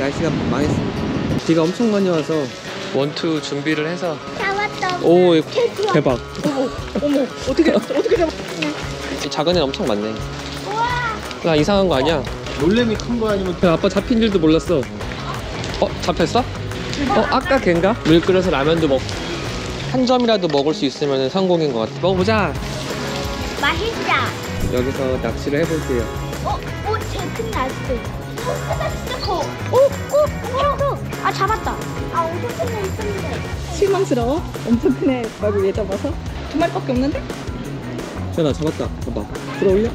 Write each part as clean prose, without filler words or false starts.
날씨가 망했습니다. 비가 엄청 많이 와서 원투 준비를 해서. 잡았다. 오, 대박. 어머, 어떻게 잡았어? 작은 애 엄청 많네. 우와. 야, 이상한 거 아니야? 놀래미 큰 거 아니면 야, 아빠 잡힌 줄도 몰랐어. 잡혔어? 아까 걘가? 물 끓여서 라면도 먹고 한 점이라도 먹을 수 있으면 성공인 것 같아. 먹어보자. 맛있다. 여기서 낚시를 해볼게요. 제일 큰 나스. 크다, 진짜 커. 오. 아, 잡았다. 엄청 큰 애 있었는데. 실망스러워? 엄청 큰 애 말고 얘 잡아서? 두 마리밖에 없는데? 나 잡았다. 봐봐. 들어올려?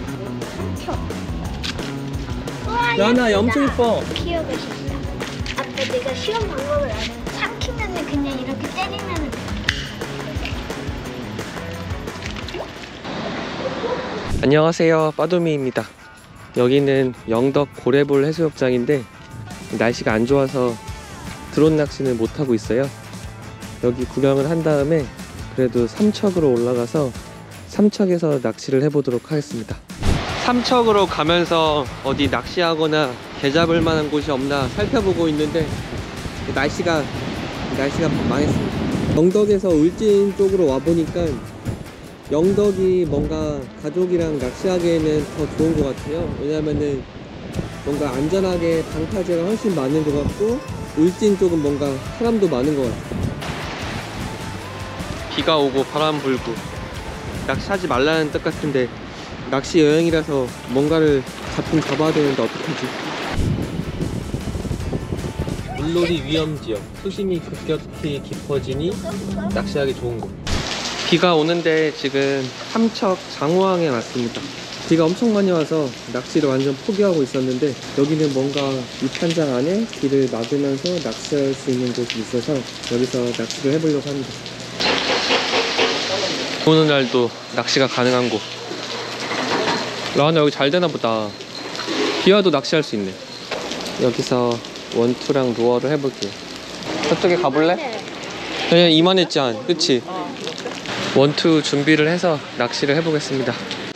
우와, 야나 예쁘다. 엄청 이뻐. 키우고 싶다. 아빠 내가 쉬운 방법을 알아. 삼키면은 그냥 이렇게 때리면은. 안녕하세요, 빠도미입니다. 여기는 영덕 고래볼 해수욕장인데 날씨가 안 좋아서 드론 낚시는 못하고 있어요. 여기 구경을 한 다음에 그래도 삼척으로 올라가서 삼척에서 낚시를 해보도록 하겠습니다. 삼척으로 가면서 어디 낚시하거나 개 잡을 만한 곳이 없나 살펴보고 있는데 날씨가 망했습니다. 영덕에서 울진 쪽으로 와보니까 영덕이 뭔가 가족이랑 낚시하기에는 더 좋은 것 같아요. 왜냐면은 뭔가 안전하게 방파제가 훨씬 많은 것 같고 울진 쪽은 뭔가 사람도 많은 것 같아요. 비가 오고 바람 불고 낚시하지 말라는 뜻 같은데 낚시 여행이라서 뭔가를 잡아야 되는데 어떡하지? 물놀이 위험지역, 수심이 급격히 깊어지니 낚시하기 좋은 곳. 비가 오는데 지금 삼척 장호항에 왔습니다. 비가 엄청 많이 와서 낚시를 완전 포기하고 있었는데 여기는 뭔가 입판장 안에 비를 막으면서 낚시할 수 있는 곳이 있어서 여기서 낚시를 해보려고 합니다. 오는 날도 낚시가 가능한 곳. 라나 여기 잘 되나 보다. 비 와도 낚시할 수 있네. 여기서 원투랑 루어를 해볼게요. 저쪽에 가볼래? 그냥 이만했지 않? 그치? 원투 준비를 해서 낚시를 해보겠습니다.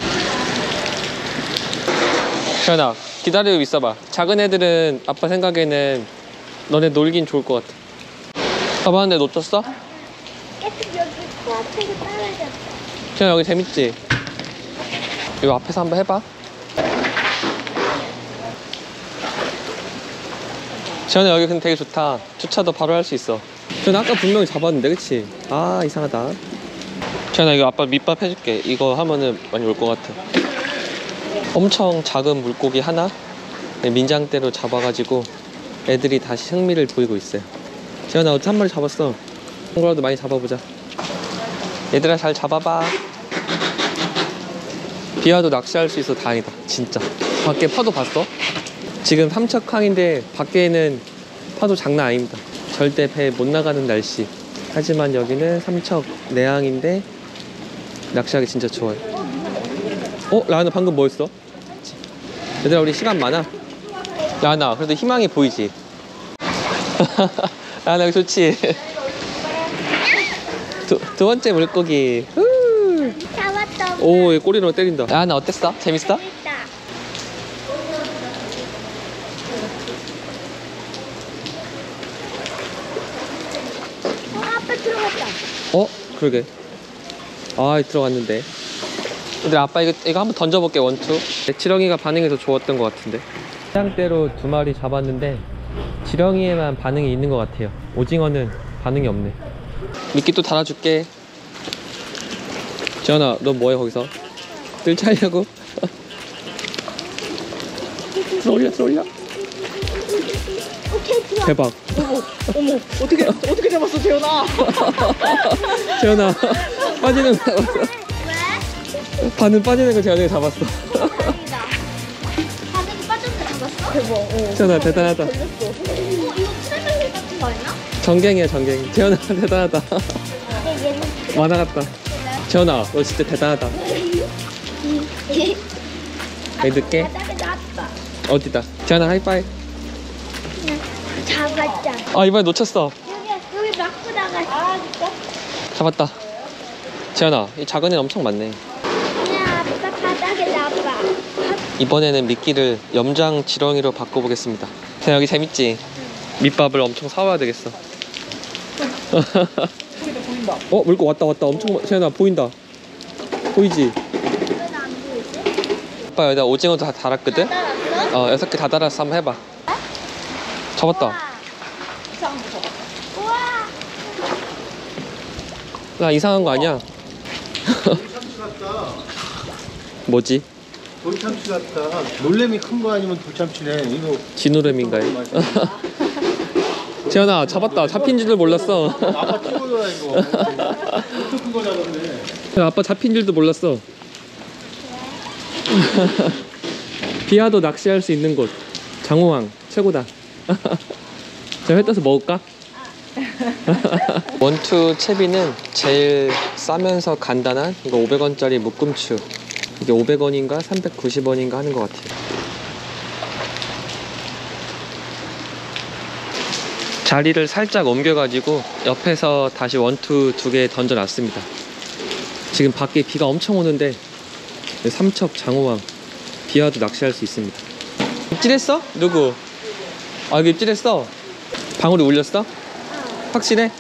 시연아 기다리고 있어봐. 작은 애들은 아빠 생각에는 너네 놀긴 좋을 것 같아. 잡았는데 놓쳤어? 계속 여기 코앞에서 떨어졌어. 시연아 여기 재밌지? 이거 앞에서 한번 해봐. 시연아 여기 근데 되게 좋다. 주차도 바로 할 수 있어. 시연아 아까 분명히 잡았는데 그치? 아 이상하다. 시연아 이거 아빠 밑밥 해줄게. 이거 하면은 많이 올 것 같아. 엄청 작은 물고기 하나 민장대로 잡아가지고 애들이 다시 흥미를 보이고 있어요. 시연아 어떻게 한 마리 잡았어? 한거라도 많이 잡아보자. 얘들아 잘 잡아봐. 비 와도 낚시할 수 있어 다행이다. 진짜 밖에 파도 봤어? 지금 삼척항인데 밖에는 파도 장난 아닙니다. 절대 배 못 나가는 날씨. 하지만 여기는 삼척 내항인데 낚시하기 진짜 좋아요. 라나 방금 뭐 했어? 얘들아 우리 시간 많아. 라나 그래도 희망이 보이지? 라나 여기 좋지? 두 번째 물고기. 잡았다. 오, 얘 꼬리로 때린다. 라나 어땠어? 재밌어? 재밌다. 아빠 들어갔다. 그러게. 들어갔는데. 얘들아 아빠 이거 한번 던져볼게. 원투. 지렁이가 반응이 더 좋았던 것 같은데. 해장대로 두 마리 잡았는데 지렁이에만 반응이 있는 것 같아요. 오징어는 반응이 없네. 미끼 또 달아줄게. 지연아 너 뭐해 거기서? 뜰 차려고? 들어올려. 오케이, 들어. 대박. 어머, 어떻게 잡았어, 재현아? 지연아 빠지는 거 잡았어. 왜? 반은 빠지는 거 지연이가 잡았어. 아니다. 바닥에 빠졌는데 잡았어? 대박, 지연아 대단하다. 걸렸어. 이거 트레블 같은 거 아니야? 전갱이야 전갱. 지연아 대단하다. 근데 얘는 만화 같다. 지연아 너 진짜 대단하다. 여기 늦게? 바닥에 놨다. 어디다? 지연아 하이파이. 잡았자. 이번에 놓쳤어. 여기 막고 나갔어. 진짜? 잡았다. 지연아 이 작은 애 엄청 많네. 그냥 아빠 바닥에 놔봐. 이번에는 미끼를 염장 지렁이로 바꿔보겠습니다. 자, 여기 재밌지? 밑밥을 엄청 사와야 되겠어. 저기도 보인다. 어, 물고 왔다. 엄청 세연아 보인다. 보이지? 왜나안 보이지? 아빠 여기다 오징어도 다 달았거든? 따랐어? 6개 다 달았어. 한번 해봐. 잡았다. 이상한 거 잡았다. 우와. 나 이상한 거 아니야? 돌참치 같다. 뭐지? 돌참치 같다. 놀래미 큰 거 아니면 돌참치네. 이거 진노래미인가요? 재현아 잡았다. 잡힌 줄도 몰랐어. 아빠 찍어줘라 이거. 엄청 큰 거 잡았네. 아빠 잡힌 줄도 몰랐어. 비아도 낚시할 수 있는 곳. 장호항 최고다. 자, 회 떠서 먹을까? 원투 채비는 제일 싸면서 간단한 이거 500원짜리 묶음추. 이게 500원인가 390원인가 하는 것 같아요. 자리를 살짝 옮겨가지고 옆에서 다시 원투 2개 던져놨습니다. 지금 밖에 비가 엄청 오는데 삼척 장호항 비와도 낚시할 수 있습니다. 입질했어? 누구? 아, 여기 입질했어? 방울이 울렸어? 확실해?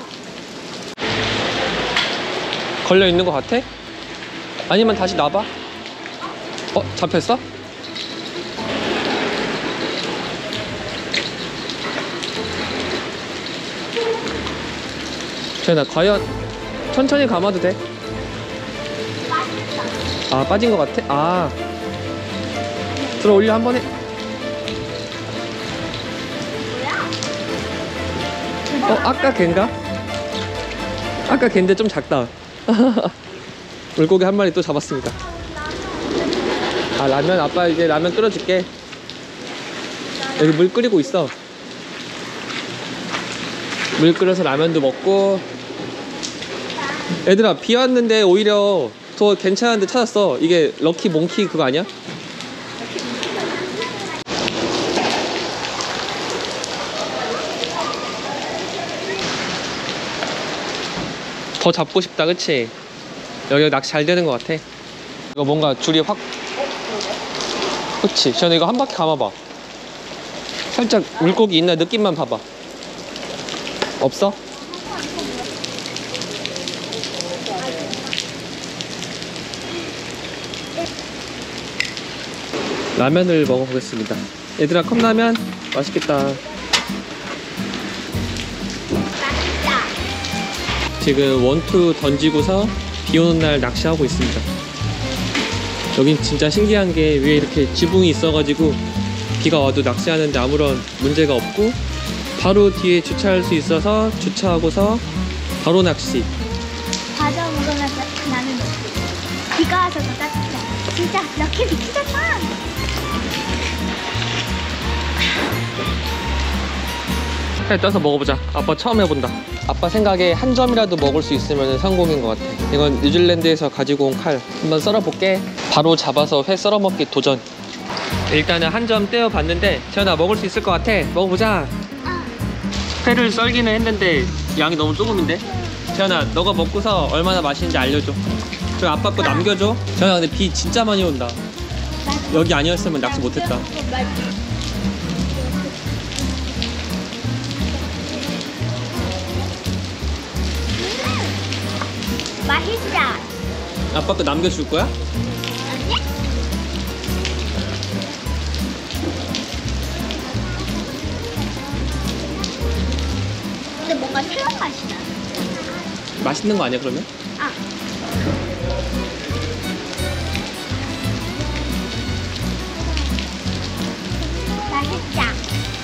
걸려 있는 것 같아? 아니면 다시 놔봐. 잡혔어? 재현아, 과연 천천히 감아도 돼? 아, 빠진 것 같아? 아, 들어 올려 한 번에. 아까 걘가? 아까 걘데 좀 작다. 물고기 한 마리 또 잡았습니다. 아, 라면 아빠 이제 라면 끓여줄게. 여기 물 끓이고 있어. 물 끓여서 라면도 먹고. 얘들아, 비 왔는데 오히려 더 괜찮은 데 찾았어. 이게 럭키 몽키 그거 아니야? 더 잡고 싶다, 그치? 여기 낚시 잘 되는 것 같아. 이거 뭔가 줄이 확, 그치? 저는 이거 한 바퀴 감아봐. 살짝 물고기 있나 느낌만 봐봐. 없어? 라면을 먹어보겠습니다. 얘들아, 컵라면 맛있겠다. 맛있다. 지금 원투 던지고서 비 오는 날 낚시하고 있습니다. 여긴 진짜 신기한 게 위에 이렇게 지붕이 있어가지고 비가 와도 낚시하는데 아무런 문제가 없고 바로 뒤에 주차할 수 있어서 주차하고서 바로 낚시. 과자 먹으면서 나는 비가 와서 더 따뜻해. 진짜 럭키 미치겠다. 회 떠서 먹어보자. 아빠 처음 해본다. 아빠 생각에 한 점이라도 먹을 수 있으면 성공인 것 같아. 이건 뉴질랜드에서 가지고 온 칼. 한번 썰어볼게. 바로 잡아서 회 썰어먹기 도전. 일단은 한 점 떼어봤는데 재현아, 먹을 수 있을 것 같아. 먹어보자. 회를 썰기는 했는데 양이 너무 조금인데. 재현아, 너가 먹고서 얼마나 맛있는지 알려줘. 저 아빠 거 남겨줘. 재현아, 근데 비 진짜 많이 온다. 여기 아니었으면 낚시 못했다. 맛있다. 아빠 거 남겨줄 거야? 근데 뭔가 새로운 맛이 나. 맛있는 거 아니야 그러면? 아. 맛있다.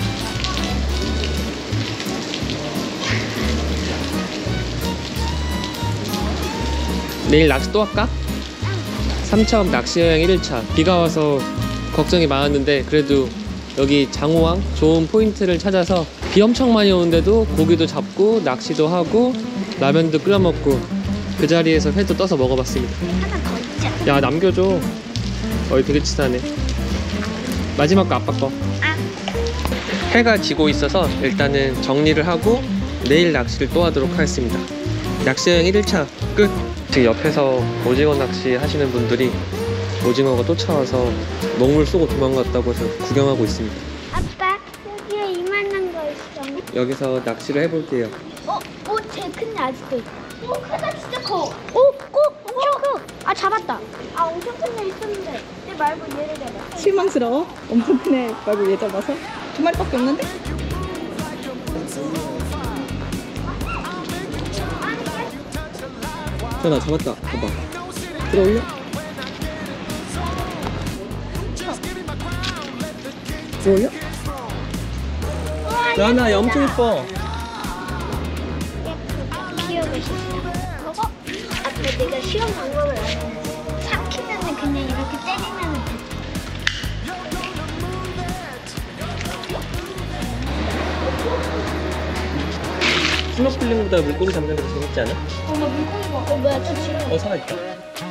내일 낚시 또 할까? 삼척 낚시여행 1일차. 비가 와서 걱정이 많았는데 그래도 여기 장호항 좋은 포인트를 찾아서 비 엄청 많이 오는데도 고기도 잡고 낚시도 하고 라면도 끓여 먹고 그 자리에서 회도 떠서 먹어봤습니다. 하나 더 있자. 야, 남겨줘. 되게 치사하네. 마지막 거 아빠 거. 아. 해가 지고 있어서 일단은 정리를 하고 내일 낚시를 또 하도록 하겠습니다. 낚시여행 1일차 끝! 지금 옆에서 오징어 낚시 하시는 분들이 오징어가 쫓아와서 먹물 쏘고 도망갔다고 해서 구경하고 있습니다. 아빠, 조그만한 거 있어. 여기서 낚시를 해볼게요. 제일 큰 애 아직도 있다. 크다, 진짜 커. 엄청 커. 아, 잡았다. 아, 엄청 큰 애 있었는데. 얘 말고 얘를 잡아. 실망스러워? 엄청 큰 애 말고 얘 잡아서? 두 마리밖에 없는데? 나 잡았다. 봐봐. 들어올려? 들어올려? 야나 얘 엄청 예뻐. 기억을 싶다. 그거? 아까 내가 시험 방법을 알았는데. 삼키면은 그냥 이렇게 때리면은 돼. 스노클링보다 물고기 잡는 게 더 재밌지 않아? 나 물고기 봐. 뭐야, 저 지금. 살아있다.